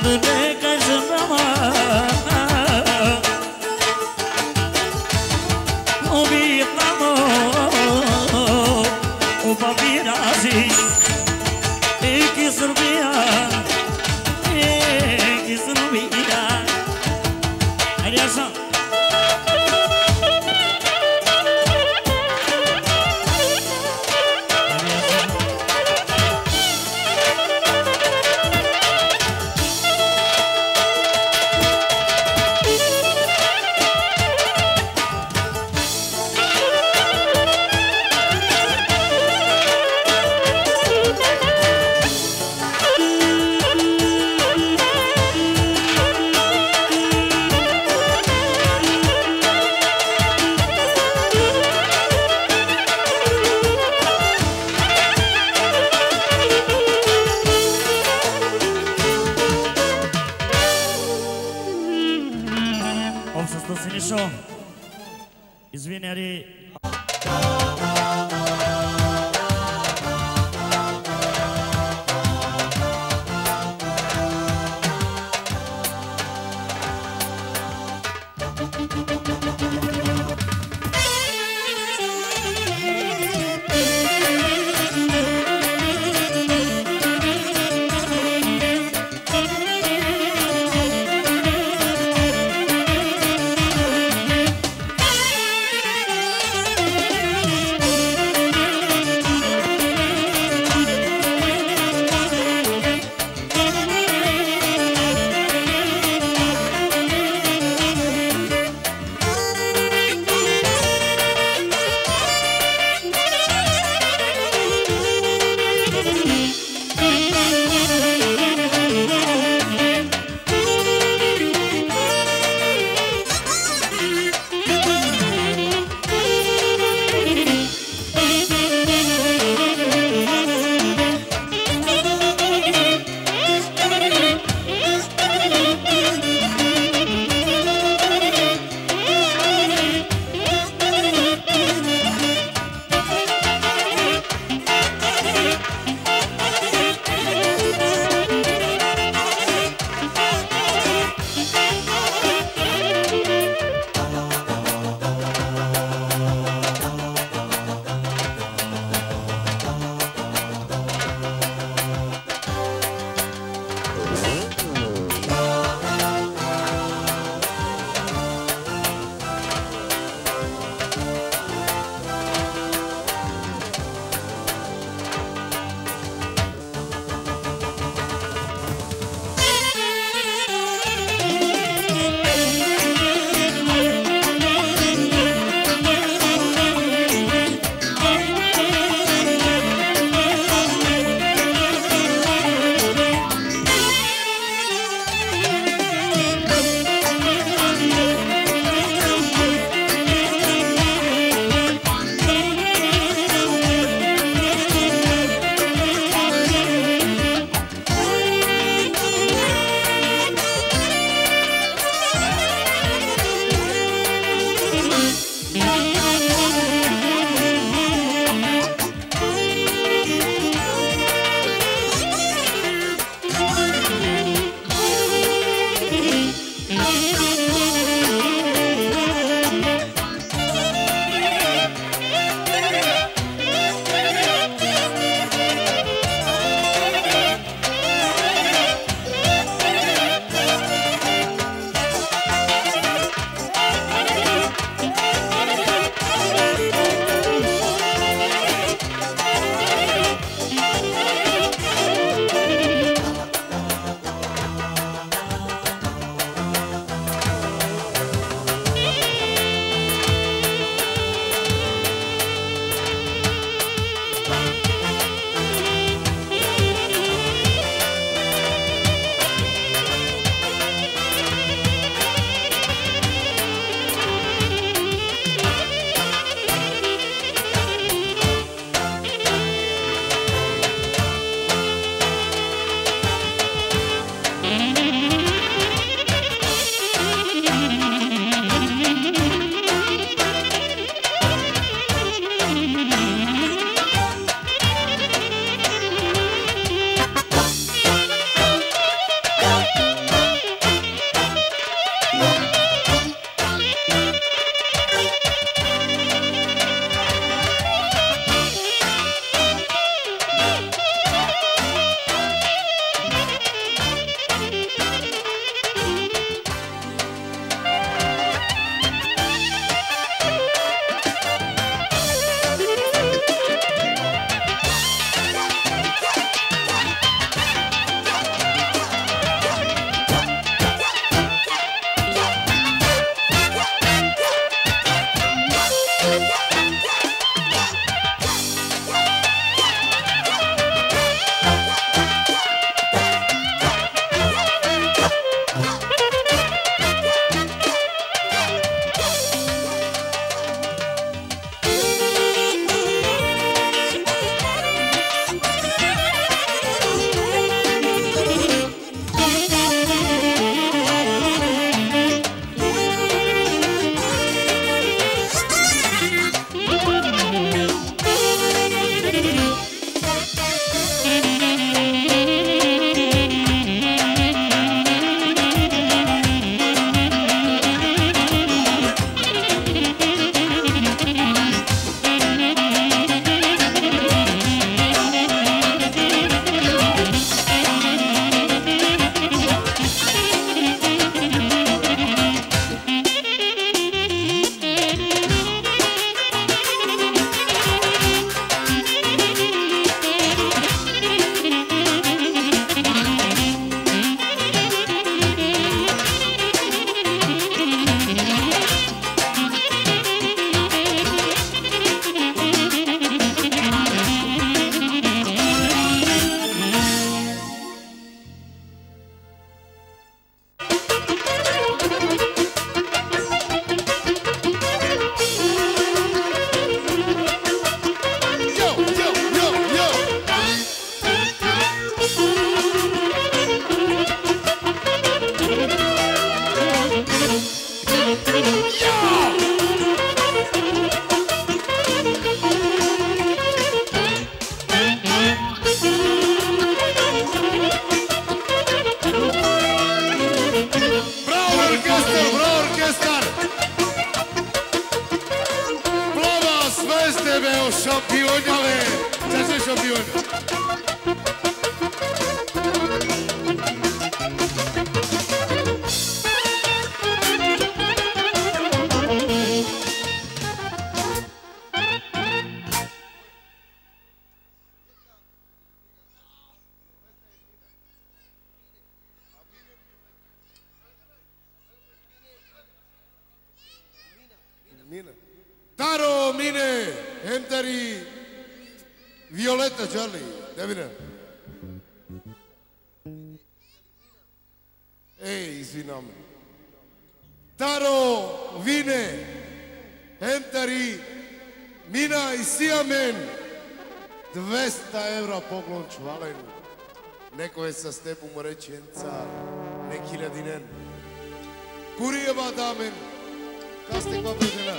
de Kajrama Obi Tamo Oba Virazi Eki Serbia Eki Serbia Ariasa Извинери. Taro, mine, enteri, Violeta, Charlie, de vină. Ei, izvinam. Taro, vine, enteri, Mina i Siamen, 200 euro poklon čvalen. Neko je sa stepom rečenca, neki ledinen. Kurijeva damen, kaste kva predena.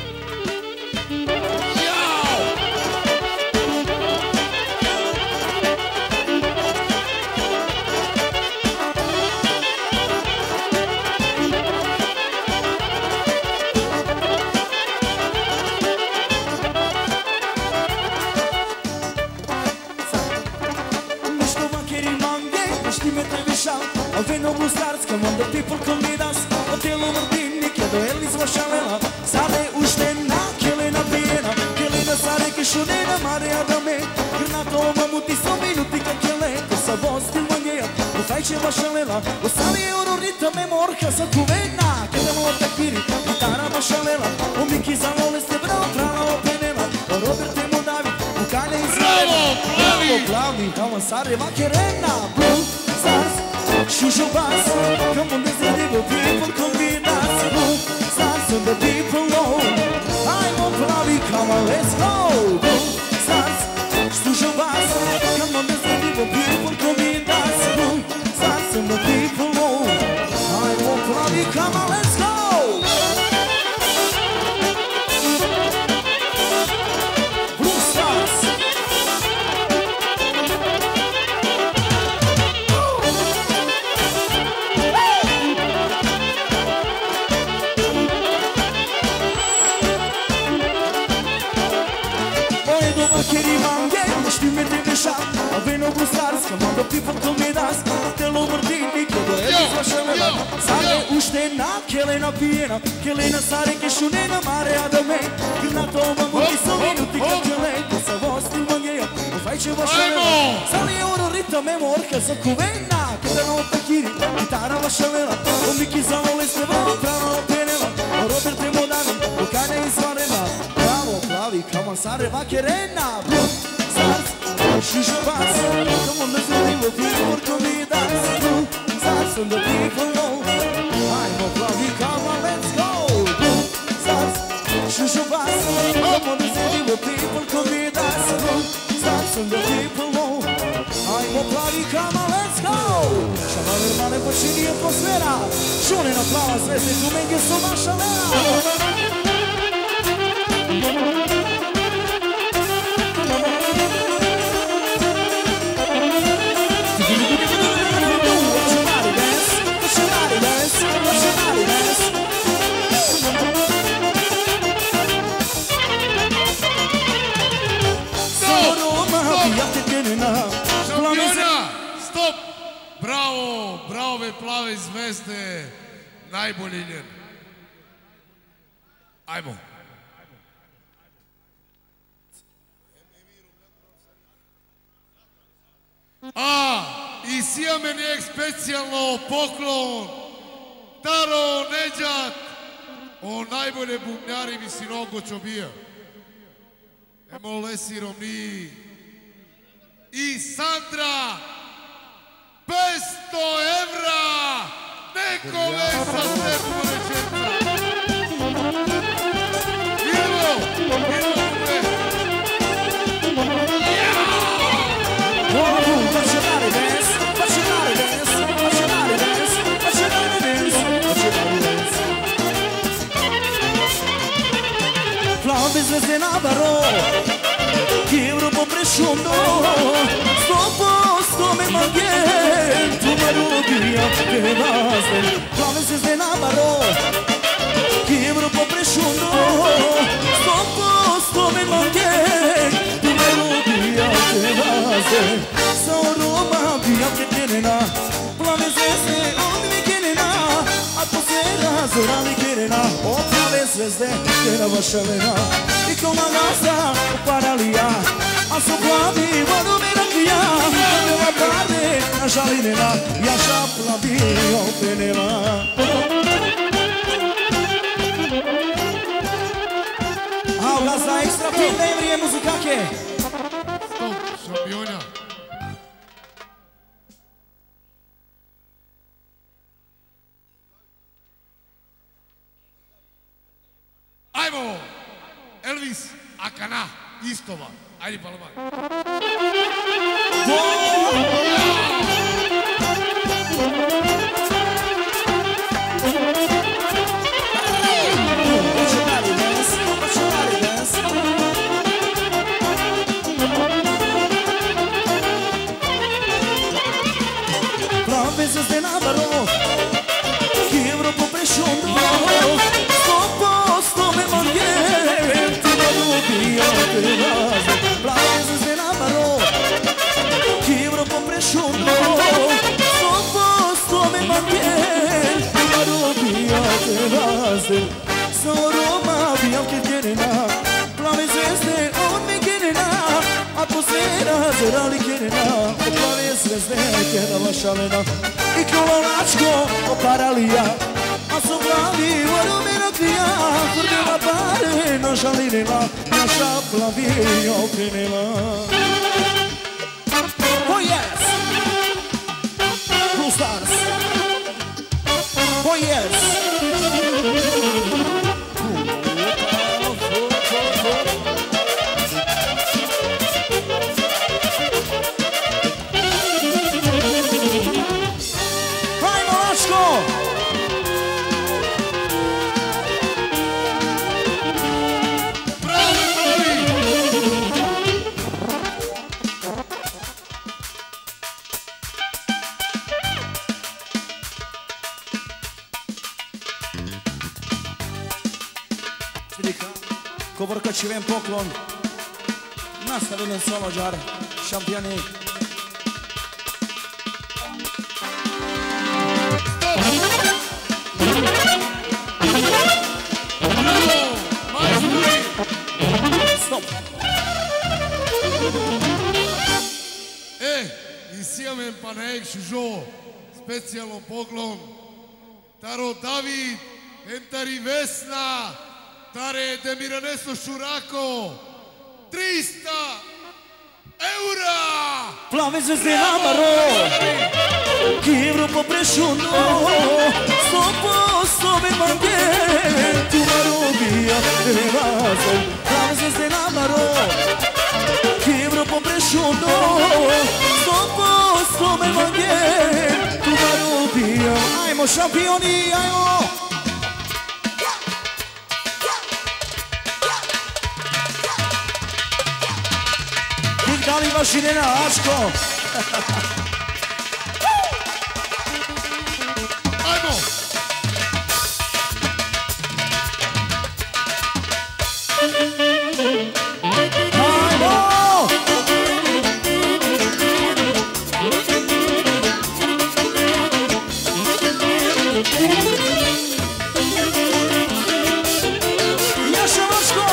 Al vino Blue Stars, come on the people come with us. Hotel Martini, chiedo Ellis Vascialela. Sale uštena, kelena pijena. Kelena sare che šunena, marea da me. Grnato mamuti so minuti ka kele. Ko sa voz til mangeja, ko fajče Vascialela. O sali eurorita me morka sa kuvena. Kedemo takiri, gitara Vascialela. O Miki Zalole ste bravo, trala openela. O Roberte Modavi, u Kane Izraela. Bravo, plavi, kama sare vakerena. Blue Stars. Shusho bus, come on, this little people come with us. Blue Stars and the people know. I'm on Pravi, come on, let's go. Blue Stars, Shusho bus, come on, this little people come with us. Blue Stars and the people know. I'm on Pravi, come on, let's go. Blue Stars. Aveno Blue Stars, come on the people come with us. Telo Martini, chiedo Ellis Vascialela. Sale uštena, kelena pijena. Kelena sare che šunena, marea da me. Grnato mamuti so minuti ka kele. Ko sa voz til mangeja, ko fajče Vascialela. Sale eurorita me morka sa kuvena. Kedemo takiri, gitara Vascialela. O Miki Zalole ste bravo, trala openela. O Roberte Modavi, u Kane Izraela. Bravo, plavi, come on, sare vakerena. Blue Stars. Shusho bus, come on, let's go. People come with us. Blue Stars and the people know. I'm on Pravi, come on, let's go. Blue Stars, Shusho bus, come on, let's go. People come with us. Blue Stars and the people know. I'm on Pravi, come on, let's go. Šala vermane počini atmosfera. Šune na plava zvijezde, tu menge su Vascialela. Stop! Bravo, bravo ve plave zvezde, najbolji njen. Ajmo. A, i Siamen je specijalno poklon Taro Neđat, o najbolje bubnjari mi sinogo čobija. Emo lesirom ni i Sandra 500 evra, nekome sa stepu rečenca. Idemo, idemo gdje. Plave zvezde na baro, Evropo presciundo, 100% me mangen, tu melodija te razne. Plave zvezde na baro, Evropo presciundo, 100% me mangen, tu melodija te razne. Sa Roma bija pretenena, plave zvezde od vikenena, atmosfera zora vikenena, od plave zvezde era Vascialela. I come a casa paralija, a su plavi vodu mi rakija, nella tarde na žalinena, jaša plavi openela. da je vrije muzikake. Stop, šampiona. Ajmo, Elvis Akana, Istova. Ajde, Palaman. Vezes de namaro che Evropo presciundo 100% me mangiare ti voglio via te vas vezes de namaro che Evropo presciundo 100% me mangiare ti voglio via te vas solo ma via che tiene na vezes de on me tiene na a tu sera li tiene na vezes de che da lasciare I kolonačko oparalija A su glavi vorumina klija Kurdila pare na žalinila Naša plavi okrenila Oh yes Blue Stars Oh yes Covorkačivem poklon Nastavljen solođar Šampioni Stop Insieme Panaek Šužo Specijalno poklon Taro David Entari Vesna Tare Demiraneso Šurako 300 eura Plave zvezde namaro Che Evropo presciundo 100% me mangiare ti voglio via te vas Plave zvezde namaro Che Evropo presciundo 100% me mangiare ti voglio via Ajmo šampioni, ajmo Da li imaš Irena Ačko? Ajmo! Jaša Ačko!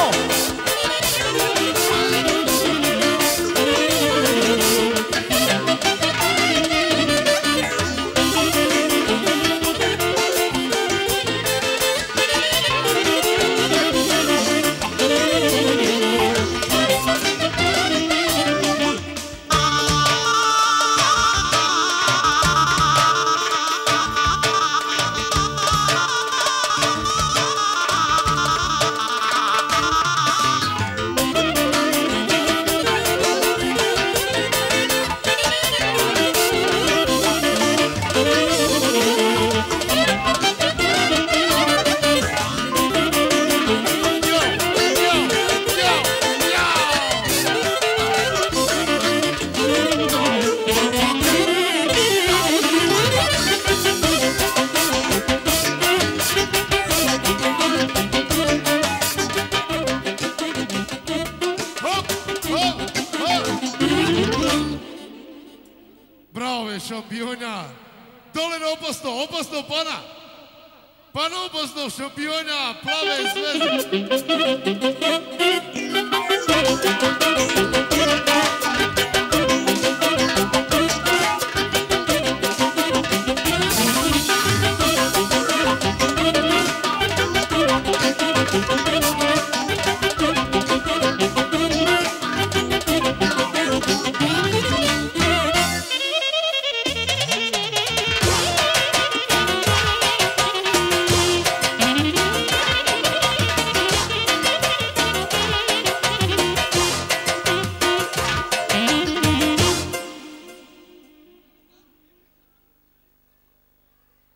Šampiona, dole na opasno, opasno pana, pana opasno, šampiona, plave zvezde.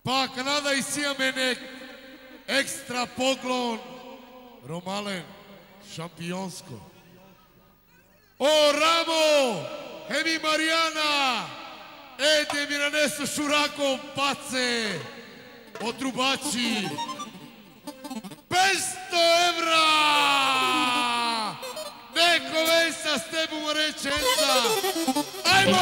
Pa Kanada изсимаме екстра поклон Ромален, шампионско. О, Рамо, еми Маријана, ете ми нанесо шурако паце от трубачи. 500 евра! Неко веса с теб му реченца. Ajmo!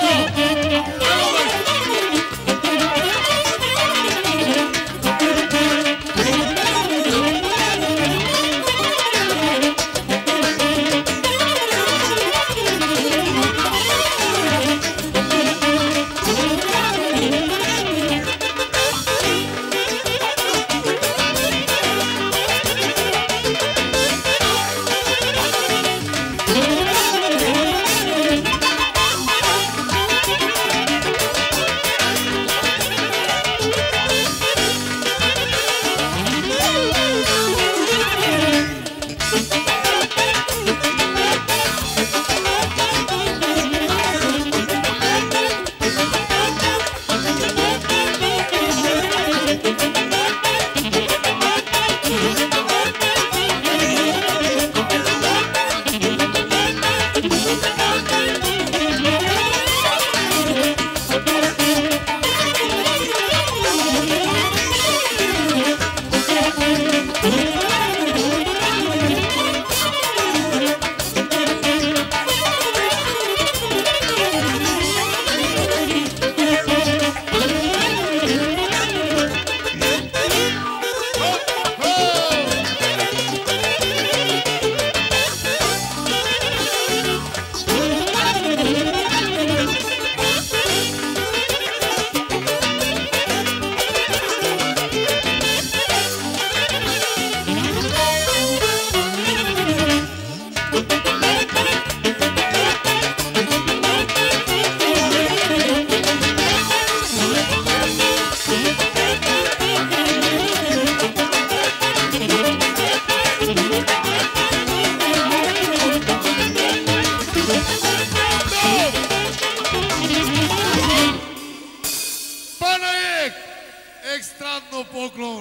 Екстрадно поклон,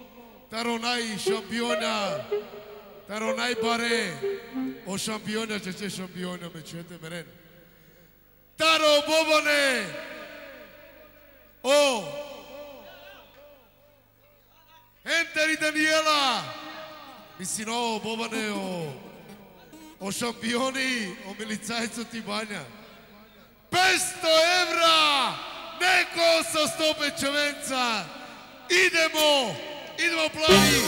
таронай шампионя, таронай баре, о шампионя, че шампионя, ме чуете мерен. Таро Бобане, о, Ентери Даниела, мисино Бобане, о шампиони, о милицајцо ти Бања. 500 евра! Neko sa 105 čovenca, idemo plavi!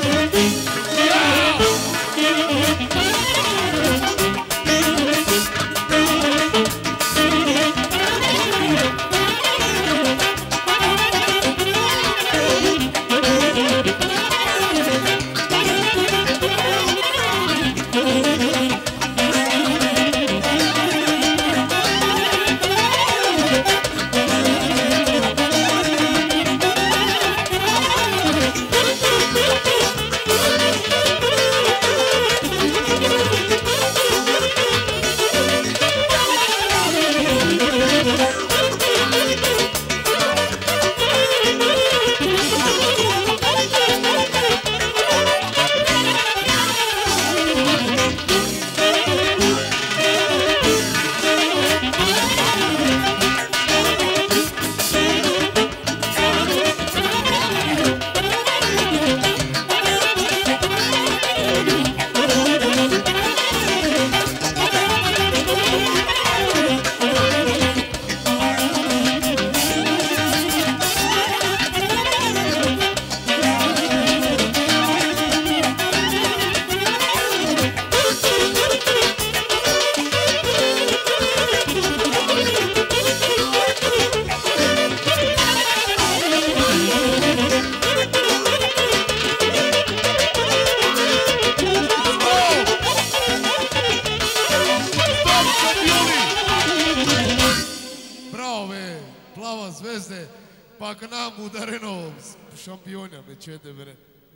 zvezde, pa k nám udareno šampionja, mečete vere.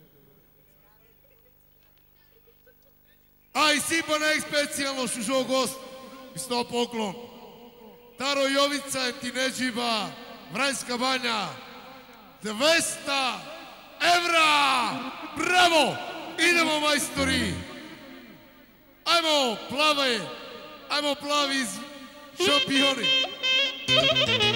A i Sipanek specijalno šužo gost, isto poklon. Taro Jovica, Tineđiba, Vranjska banja, 200 evra! Bravo! Idemo, majstori! Ajmo, plavi šampioni!